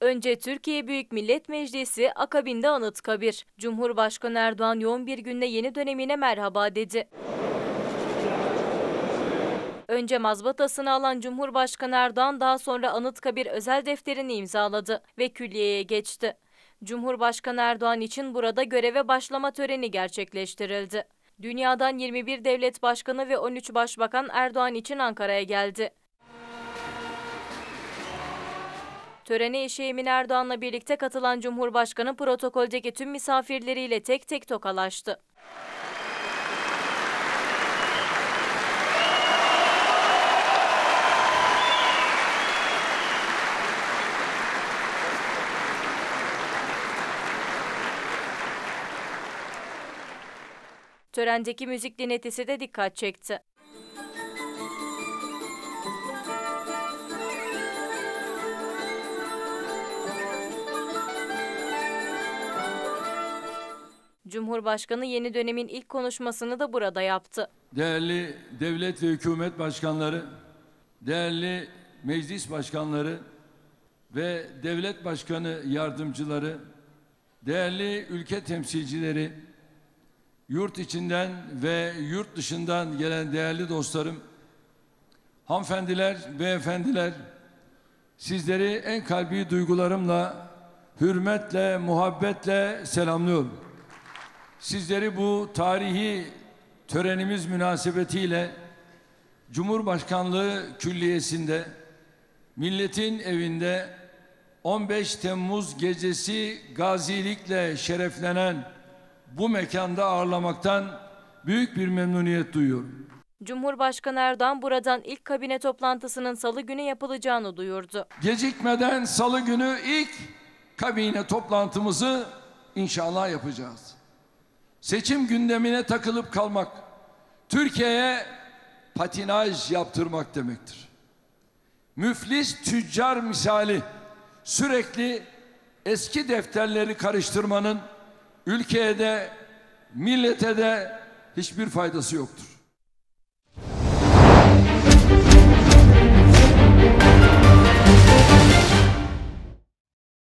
Önce Türkiye Büyük Millet Meclisi, akabinde Anıtkabir. Cumhurbaşkanı Erdoğan yoğun bir günde yeni dönemine merhaba dedi. Önce mazbatasını alan Cumhurbaşkanı Erdoğan daha sonra Anıtkabir özel defterini imzaladı ve külliyeye geçti. Cumhurbaşkanı Erdoğan için burada göreve başlama töreni gerçekleştirildi. Dünyadan 21 devlet başkanı ve 13 başbakan Erdoğan için Ankara'ya geldi. Törene eşi Emine Erdoğan'la birlikte katılan Cumhurbaşkanı protokoldeki tüm misafirleriyle tek tek tokalaştı. Törendeki müzik dinletisi de dikkat çekti. Cumhurbaşkanı yeni dönemin ilk konuşmasını da burada yaptı. Değerli devlet ve hükümet başkanları, değerli meclis başkanları ve devlet başkanı yardımcıları, değerli ülke temsilcileri, yurt içinden ve yurt dışından gelen değerli dostlarım, hanımefendiler, beyefendiler, sizleri en kalbi duygularımla, hürmetle, muhabbetle selamlıyorum. Sizleri bu tarihi törenimiz münasebetiyle Cumhurbaşkanlığı Külliyesi'nde, milletin evinde 15 Temmuz gecesi gazilikle şereflenen bu mekanda ağırlamaktan büyük bir memnuniyet duyuyorum. Cumhurbaşkanı Erdoğan buradan ilk kabine toplantısının salı günü yapılacağını duyurdu. Gecikmeden salı günü ilk kabine toplantımızı inşallah yapacağız. Seçim gündemine takılıp kalmak, Türkiye'ye patinaj yaptırmak demektir. Müflis tüccar misali sürekli eski defterleri karıştırmanın ülkeye de millete de hiçbir faydası yoktur.